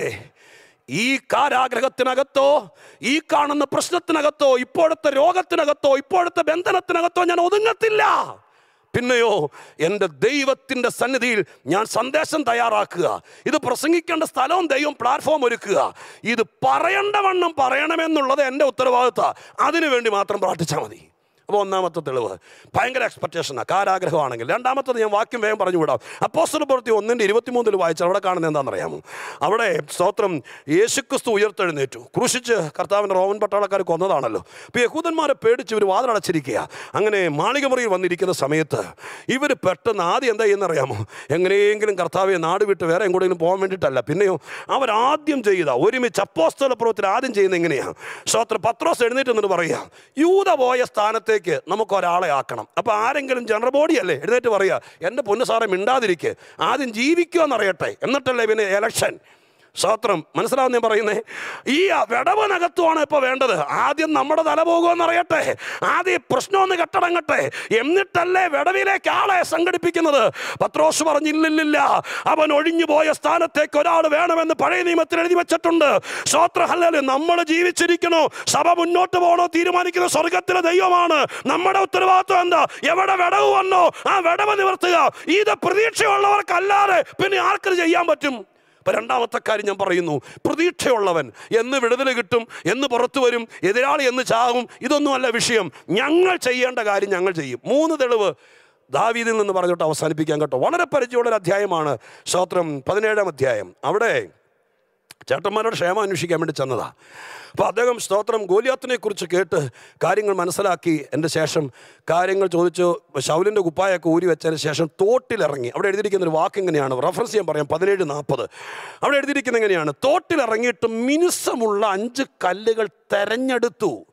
ഈ കാരാഗ്രഹത്തിനകത്തോ ഈ കാണുന്ന പ്രശ്നത്തിനകത്തോ ഇപ്പോഴത്തെ രോഗത്തിനകത്തോ ഇപ്പോഴത്തെ ബന്ധനത്തിനകത്തോ ഞാൻ ഒതുങ്ങത്തില്ല. പിന്നെയോ എൻ്റെ ദൈവത്തിൻ്റെ സന്നിധിയിൽ ഞാൻ സന്ദേശം തയ്യാറാക്കുക, ഇത് പ്രസംഗിക്കേണ്ട സ്ഥലവും ദൈവം പ്ലാറ്റ്ഫോം ഒരുക്കുക, ഇത് പറയേണ്ടവണ്ണം പറയണമെന്നുള്ളത് എൻ്റെ ഉത്തരവാദിത്തമാണ്. അതിനു വേണ്ടി മാത്രം പ്രാർത്ഥിച്ചാൽ മതി. അപ്പോൾ ഒന്നാമത്തെ തെളിവ് ഭയങ്കര എക്സ്പെക്റ്റേഷനാണ്, കാരാഗ്രഹമാണെങ്കിൽ. രണ്ടാമത്തത് ഞാൻ വാക്യം വേഗം പറഞ്ഞു വിടാം. അപ്പോസ്തല പ്രവൃത്തി 1:23 വായിച്ചാൽ അവിടെ കാണുന്നത് എന്താണെന്നറിയാമോ? അവിടെ സ്തോത്രം യേശുക്രിസ്തു ഉയർത്തെഴുന്നേറ്റു, ക്രൂശിച്ച് കർത്താവിൻ്റെ റോമൻ പട്ടാളക്കാർ കൊന്നതാണല്ലോ. അപ്പോൾ യഹൂദന്മാരെ പേടിച്ച് ഇവർ വാതിലടച്ചിരിക്കുക. അങ്ങനെ മാളികമുറിയിൽ വന്നിരിക്കുന്ന സമയത്ത് ഇവർ പെട്ടെന്ന് ആദ്യം എന്താ ചെയ്യുന്നറിയാമോ? എങ്ങനെയെങ്കിലും കർത്താവെ നാട് വിട്ട് വേറെ എങ്ങോട്ടെങ്കിലും പോകാൻ വേണ്ടിയിട്ടല്ല, പിന്നെയോ അവരാദ്യം ചെയ്ത ഒരുമിച്ച് അപ്പോസ്തല പ്രവൃത്തിയിൽ ആദ്യം ചെയ്യുന്നത് എങ്ങനെയാണ്? സ്തോത്രം. പത്രോസ് എഴുന്നേറ്റ് എന്നിട്ട് പറയുക, യൂദ പോയ സ്ഥാനത്ത് നമുക്ക് ഒരാളെ ആക്കണം. അപ്പൊ ആരെങ്കിലും ജനറൽ ബോഡി അല്ലേ എഴുന്നേറ്റ് പറയുക, എൻ്റെ പൊന്നു സാറെ മിണ്ടാതിരിക്കുക, ആദ്യം ജീവിക്കുമെന്നറിയട്ടെ, എന്നിട്ടല്ലേ പിന്നെ എലക്ഷൻ. സ്തോത്രം. മനസ്സിലാവുന്ന ഞാൻ പറയുന്നേ? ഈ വിടവനകത്തുമാണ് ഇപ്പോൾ വേണ്ടത്. ആദ്യം നമ്മുടെ തല പോകുമെന്നറിയട്ടെ, ആദ്യം പ്രശ്നമൊന്ന് കെട്ടടങ്ങട്ടെ, എന്നിട്ടല്ലേ വിടവിലേക്ക് ആളെ സംഘടിപ്പിക്കുന്നത്. പത്രോസ് പറഞ്ഞില്ലില്ല, അവൻ ഒഴിഞ്ഞു പോയ സ്ഥാനത്തേക്ക് ഒരാൾ വേണമെന്ന് പഴയ നിയമത്തിൽ എഴുതി വെച്ചിട്ടുണ്ട്. സ്തോത്രം. ഹല്ലേലൂയ. നമ്മൾ ജീവിച്ചിരിക്കണോ, സഭ മുന്നോട്ട് പോകണോ തീരുമാനിക്കുന്ന സ്വർഗത്തിലെ ദൈവമാണ്. നമ്മുടെ ഉത്തരവാദിത്വം എന്താ? എവിടെ വിടവ് വന്നോ ആ വിടവ് നിവർത്തുക. ഇത് പ്രതീക്ഷയുള്ളവർക്കല്ലാതെ പിന്നെ ആർക്കത് ചെയ്യാൻ പറ്റും? അപ്പം രണ്ടാമത്തെ കാര്യം ഞാൻ പറയുന്നു, പ്രതീക്ഷയുള്ളവൻ എന്ന് വിടുതൽ കിട്ടും, എന്ന് പുറത്തു വരും, എതിരാളി എന്ന് ചാകും, ഇതൊന്നുമല്ല വിഷയം. ഞങ്ങൾ ചെയ്യേണ്ട കാര്യം ഞങ്ങൾ ചെയ്യും. 3 തെളിവ് ദാവീദിൽ നിന്ന് പറഞ്ഞിട്ട് അവസാനിപ്പിക്കാൻ കേട്ടോ. വളരെ പരിചയമുള്ളൊരു അധ്യായമാണ് സ്തോത്രം, 17-ാം അധ്യായം. അവിടെ ചേട്ടന്മാരുടെ ക്ഷേമം അന്വേഷിക്കാൻ വേണ്ടി ചെന്നതാണ്. അപ്പോൾ അദ്ദേഹം സ്തോത്രം ഗോലിയാത്തിനെ കുറിച്ച് കേട്ട് കാര്യങ്ങൾ മനസ്സിലാക്കി എൻ്റെ ശേഷം കാര്യങ്ങൾ ചോദിച്ചു ശൗലിൻ്റെ കുപ്പായൊക്കെ ഊരി വെച്ചതിന് ശേഷം തോട്ടിലിറങ്ങി. അവിടെ എഴുതിയിരിക്കുന്നൊരു വാക്ക് എങ്ങനെയാണ്, റെഫറൻസ് ചെയ്യാൻ പറയാം, 17:40. അവിടെ എഴുതിയിരിക്കുന്നത് എങ്ങനെയാണ്? തോട്ടിലിറങ്ങിയിട്ട് മിനുസമുള്ള 5 കല്ലുകൾ തെരഞ്ഞെടുത്തു,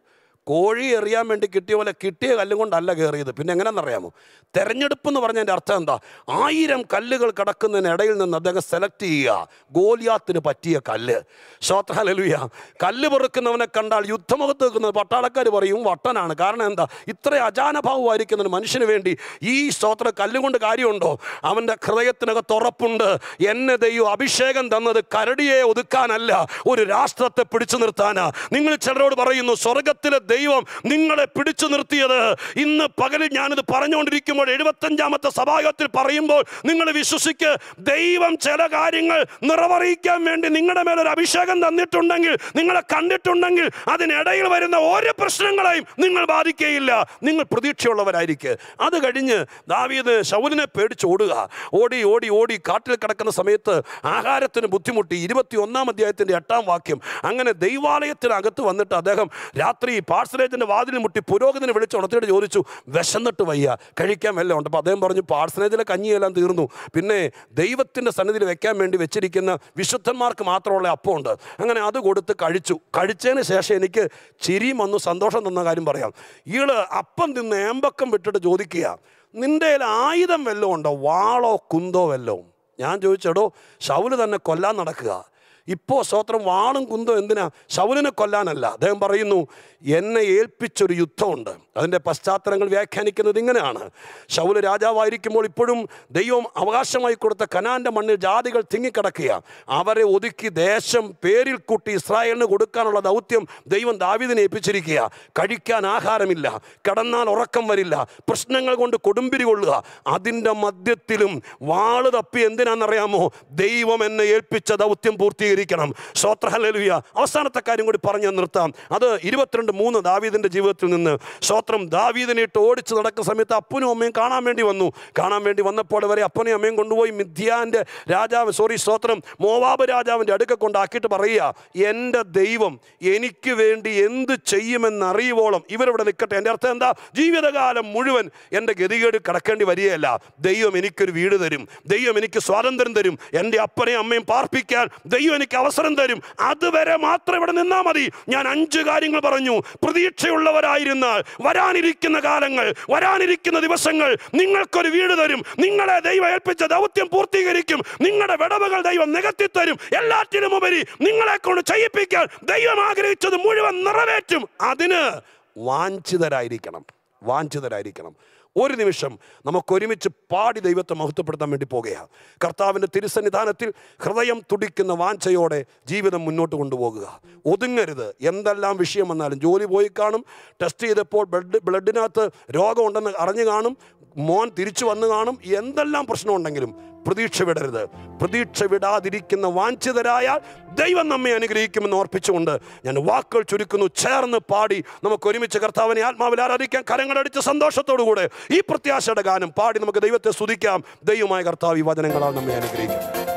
കോഴി എറിയാൻ വേണ്ടി കിട്ടിയ പോലെ കിട്ടിയ കല്ലും കൊണ്ടല്ല കയറിയത്. പിന്നെ എങ്ങനെയാണെന്നറിയാമോ? തെരഞ്ഞെടുപ്പ് എന്ന് പറഞ്ഞതിൻ്റെ അർത്ഥം എന്താ? 1000 കല്ലുകൾ കിടക്കുന്നതിനിടയിൽ നിന്ന് അദ്ദേഹം സെലക്ട് ചെയ്യുക ഗോലിയാത്തിന് പറ്റിയ കല്ല്. സ്തോത്രം, ഹല്ലേലൂയ. കല്ല് പെറുക്കുന്നവനെ കണ്ടാൽ യുദ്ധമുഖത്ത് നിൽക്കുന്ന പട്ടാളക്കാർ പറയും വട്ടനാണ്. കാരണം എന്താ? ഇത്ര അജാനഭാവമായിരിക്കുന്ന ഒരു മനുഷ്യന് വേണ്ടി ഈ സ്തോത്ര കല്ലുകൊണ്ട് കാര്യമുണ്ടോ? അവൻ്റെ ഹൃദയത്തിനകത്ത് ഉറപ്പുണ്ട്, എന്നെ ദൈവം അഭിഷേകം തന്നത് കരടിയെ ഒതുക്കാനല്ല, ഒരു രാഷ്ട്രത്തെ പിടിച്ചു നിർത്താനാ. നിങ്ങൾ ചിലരോട് പറയുന്നു സ്വർഗത്തിലെ ദൈവം നിങ്ങളെ പിടിച്ചു നിർത്തിയത്. ഇന്ന് പകലിൽ ഞാനിത് പറഞ്ഞുകൊണ്ടിരിക്കുമ്പോൾ 75ാമത്തെ സഭായോഗത്തിൽ പറയുമ്പോൾ നിങ്ങൾ വിശ്വസിക്ക്, ദൈവം ചില കാര്യങ്ങൾ നിറവേറിക്കാൻ വേണ്ടി നിങ്ങളുടെ മേലൊരു അഭിഷേകം തന്നിട്ടുണ്ടെങ്കിൽ, നിങ്ങളെ കണ്ടിട്ടുണ്ടെങ്കിൽ, അതിനിടയിൽ വരുന്ന ഓരോ പ്രശ്നങ്ങളെയും നിങ്ങൾ ബാധിക്കുകയില്ല. നിങ്ങൾ പ്രതീക്ഷയുള്ളവരായിരിക്കും. അത് കഴിഞ്ഞ് ദാവീദ് ശൗലിനെ പേടിച്ച് ഓടുക. ഓടി ഓടി ഓടി കാട്ടിൽ കിടക്കുന്ന സമയത്ത് ആഹാരത്തിന് ബുദ്ധിമുട്ടി. 21-ാം അധ്യായത്തിൻ്റെ 8-ാം വാക്യം. അങ്ങനെ ദൈവാലയത്തിനകത്ത് വന്നിട്ട് അദ്ദേഹം രാത്രി പാഴ്സനേജിൻ്റെ വാതിൽ മുട്ടി പുരോഹിതനെ വിളിച്ച് ഉണർത്തിയിട്ട് ചോദിച്ചു, വിശന്നിട്ട് വയ്യ, കഴിക്കാൻ വല്ലതും ഉണ്ട്? അപ്പോൾ അദ്ദേഹം പറഞ്ഞു, പാഴ്സനേജിലെ കഞ്ഞിയെല്ലാം തീർന്നു, പിന്നെ ദൈവത്തിൻ്റെ സന്നിധിയിൽ വെക്കാൻ വേണ്ടി വെച്ചിരിക്കുന്ന വിശുദ്ധന്മാർക്ക് മാത്രമുള്ള അപ്പമുണ്ട്. അങ്ങനെ അത് കൊടുത്ത് കഴിച്ചതിന് ശേഷം എനിക്ക് ചിരിയും വന്നു, സന്തോഷം തന്ന കാര്യം പറയാം. ഈള് അപ്പം തിന്ന് ഏമ്പക്കം വിട്ടിട്ട് ചോദിക്കുക, നിൻ്റെ കയ്യിൽ ആയുധം വല്ലതും ഉണ്ടോ? വാളോ കുന്തോ വല്ലതും? ഞാൻ ചോദിച്ചെടോ, ശൗല് തന്നെ കൊല്ലാൻ നടക്കുക. ഇപ്പോൾ സ്തോത്രം, വാളും കുന്തോ എന്തിനാ? ശൗലിനെ കൊല്ലാനല്ല. അദ്ദേഹം പറയുന്നു, എന്നെ ഏൽപ്പിച്ചൊരു യുദ്ധമുണ്ട്. അതിൻ്റെ പശ്ചാത്തലങ്ങൾ വ്യാഖ്യാനിക്കുന്നത് ഇങ്ങനെയാണ്. ശൗല് രാജാവായിരിക്കുമ്പോൾ ഇപ്പോഴും ദൈവം അവകാശമായി കൊടുത്ത കനാൻ്റെ മണ്ണിൽ ജാതികൾ തിങ്ങിക്കിടക്കുക. അവരെ ഒതുക്കി ദേശം പേരിൽ കൂട്ടി ഇസ്രായേലിന് കൊടുക്കാനുള്ള ദൗത്യം ദൈവം ദാവീദിനെ ഏൽപ്പിച്ചിരിക്കുക. കഴിക്കാൻ ആഹാരമില്ല, കിടന്നാൽ ഉറക്കം വരില്ല, പ്രശ്നങ്ങൾ കൊണ്ട് കൊടുമ്പിരി കൊള്ളുക. അതിൻ്റെ മധ്യത്തിലും വാള് തപ്പി എന്തിനാണെന്നറിയാമോ? ദൈവം എന്നെ ഏൽപ്പിച്ച ദൗത്യം പൂർത്തീകരിക്കണം. സ്തോത്രം, ഹല്ലേലൂയ. അവസാനത്തെ കാര്യം കൂടി പറഞ്ഞ് നിർത്താം. അത് 22:3 ദാവീദിൻ്റെ ജീവിതത്തിൽ നിന്ന്. സ്തോത്രം, ദാവീദിനെ ഇട്ട് ഓടിച്ച് നടക്കുന്ന സമയത്ത് അപ്പനും അമ്മയും കാണാൻ വേണ്ടി വന്നപ്പോൾ വരെ അപ്പനെയും അമ്മയും കൊണ്ടുപോയി മിദ്യാൻ്റെ സ്തോത്രം, മോവാബ് രാജാവിൻ്റെ അടുക്ക കൊണ്ടാക്കിയിട്ട് പറയുക, എൻ്റെ ദൈവം എനിക്ക് വേണ്ടി എന്ത് ചെയ്യുമെന്നറിയുവോളം ഇവരിവിടെ നിൽക്കട്ടെ. എൻ്റെ അർത്ഥം എന്താ? ജീവിതകാലം മുഴുവൻ എൻ്റെ ഗതികേട് കിടക്കേണ്ടി വരികയല്ല. ദൈവം എനിക്കൊരു വീട് തരും, ദൈവം എനിക്ക് സ്വാതന്ത്ര്യം തരും, എൻ്റെ അപ്പനെയും അമ്മയും പാർപ്പിക്കാൻ ദൈവം എനിക്ക് അവസരം തരും. അതുവരെ മാത്രം ഇവിടെ നിന്നാൽ മതി. ഞാൻ 5 കാര്യങ്ങൾ പറഞ്ഞു. പ്രതീക്ഷയുള്ളവരായിരുന്നാൽ വരാനിരിക്കുന്ന കാലങ്ങൾ, വരാനിരിക്കുന്ന ദിവസങ്ങൾ നിങ്ങൾക്കൊരു വീട് തരും, നിങ്ങളെ ദൈവം ഏൽപ്പിച്ച ദൗത്യം പൂർത്തീകരിക്കും, നിങ്ങളുടെ വിടവുകൾ ദൈവം നികത്തിത്തരും, എല്ലാറ്റിനും ഉപരി നിങ്ങളെ കൊണ്ട് ചെയ്യിപ്പിക്കാൻ ദൈവം ആഗ്രഹിച്ചത് മുഴുവൻ നിറവേറ്റും. അതിന് വാഞ്ചിതരായിരിക്കണം. ഒരു നിമിഷം നമുക്കൊരുമിച്ച് പാടി ദൈവത്തെ മഹത്വപ്പെടുത്താൻ വേണ്ടി പോകുകയാണ്. കർത്താവിൻ്റെ തിരുസന്നിധാനത്തിൽ ഹൃദയം തുടിക്കുന്ന വാഞ്ചയോടെ ജീവിതം മുന്നോട്ട് കൊണ്ടുപോകുക. ഒതുങ്ങരുത്. എന്തെല്ലാം വിഷയം വന്നാലും, ജോലി പോയി കാണും, ടെസ്റ്റ് ചെയ്തപ്പോൾ ബ്ലഡിനകത്ത് രോഗമുണ്ടെന്ന് അറിഞ്ഞു കാണും, മോൻ തിരിച്ചു വന്നു കാണും, എന്തെല്ലാം പ്രശ്നമുണ്ടെങ്കിലും പ്രതീക്ഷ വിടരുത്. പ്രതീക്ഷ വിടാതിരിക്കുന്ന വാഞ്ചിതരായാൽ ദൈവം നമ്മെ അനുഗ്രഹിക്കുമെന്ന് ഓർപ്പിച്ചുകൊണ്ട് ഞാൻ വാക്കുകൾ ചുരുക്കുന്നു. ചേർന്ന് പാടി നമുക്ക് ഒരുമിച്ച് കർത്താവിനെ ആത്മാവിൽ ആരാധിക്കാൻ, കരങ്ങളടിച്ച് സന്തോഷത്തോടുകൂടെ ഈ പ്രത്യാശയുടെ ഗാനം പാടി നമുക്ക് ദൈവത്തെ സ്തുതിക്കാം. ദൈവമായ കർത്താവ് ഈ വചനങ്ങളാൽ നമ്മെ അനുഗ്രഹിക്കും.